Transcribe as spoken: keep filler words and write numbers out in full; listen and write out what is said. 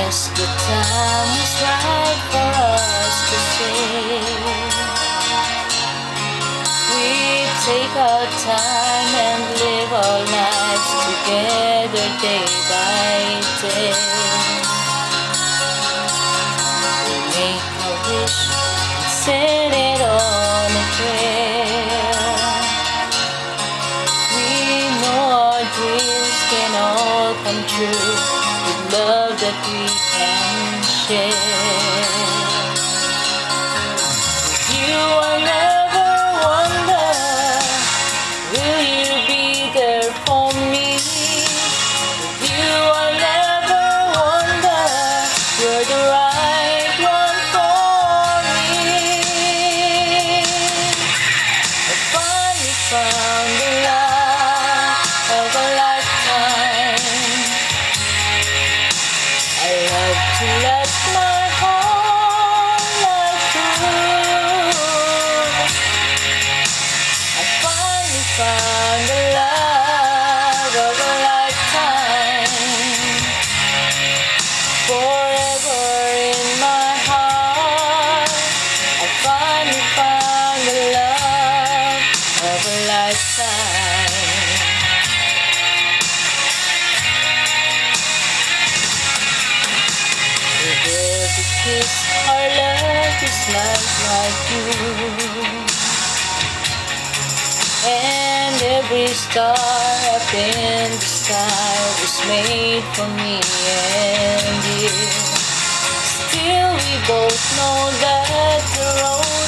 guess the time was right for us to say we take our time and live our lives together day by day. We make a wish and set it on a prayer. We know our dreams can all come true with love that we can share. You will never wonder, will you be there for me? You will never wonder, you're the right one for me. I finally found the love of a lifetime. I love to let my heart like true. I finally found the love of a lifetime. Forever in my heart, I finally found the love of a lifetime. With every kiss, our love is like, like you. And every star up in the sky was made for me and you. Still we both know that the road